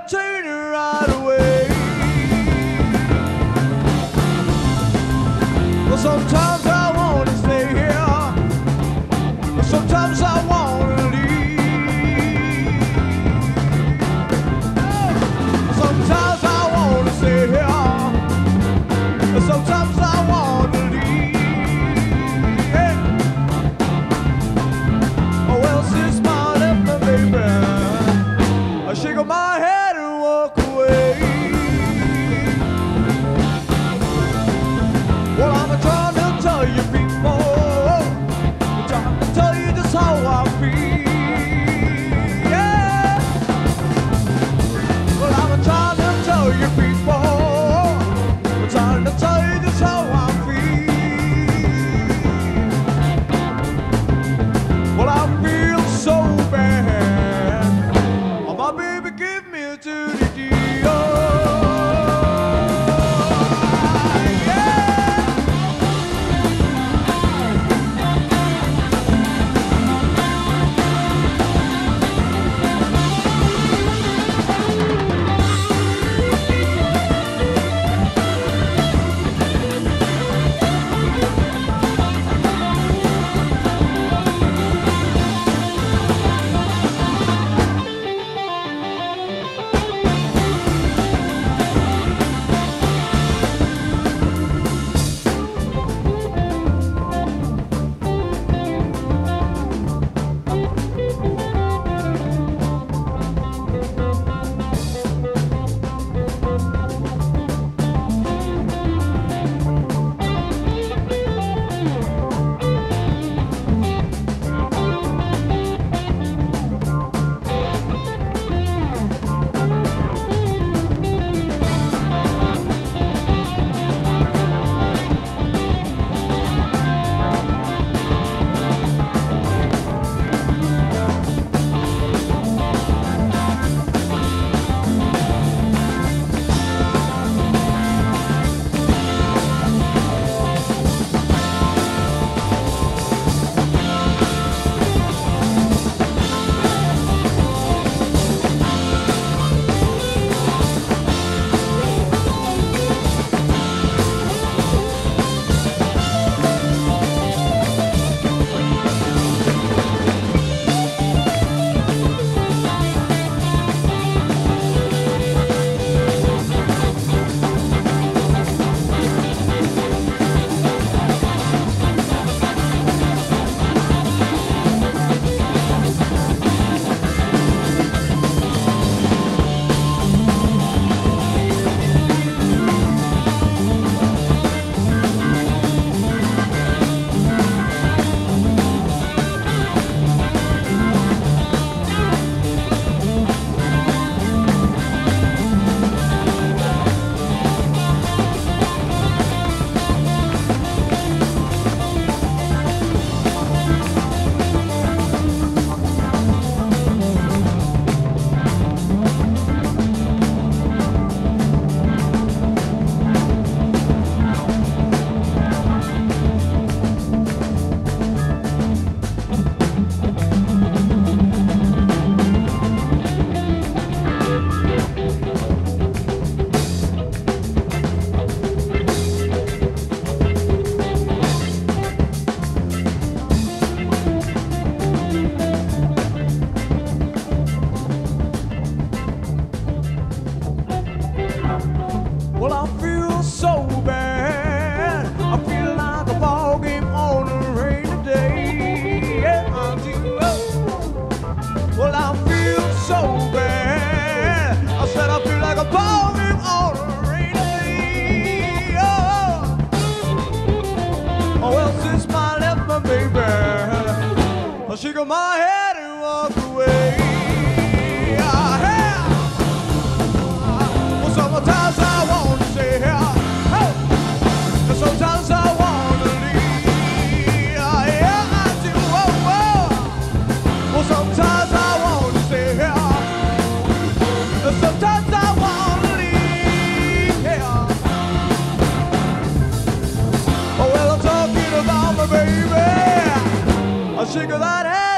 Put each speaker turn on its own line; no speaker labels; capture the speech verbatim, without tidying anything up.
turn right away. Well, sometimes I wanna stay here, but sometimes I wanna leave. Sometimes I wanna stay here, but sometimes I wanna leave. Hey. Oh well, since my left my baby, I shake my head and walk away. Well, I'm trying to tell you people, I'm trying to tell you just how I feel, yeah. Well, I'm trying to tell you people, I'm trying to tell you just how I feel. Well, I feel so bad. Oh, my baby, give me a duty deal. Well, I feel so bad. I feel like a ball game on a rainy day. Yeah, I do. Well, I feel so bad. I said I feel like a ball game on a rainy day. Oh, oh well, since I left my baby, I shake my head and walk away. Sometimes I wanna stay here, hey. And sometimes I wanna leave. Yeah, I do. Oh, oh. Well, sometimes I wanna stay here, and sometimes I wanna leave. Yeah. Oh well, I'm talking about my baby. I shake that head.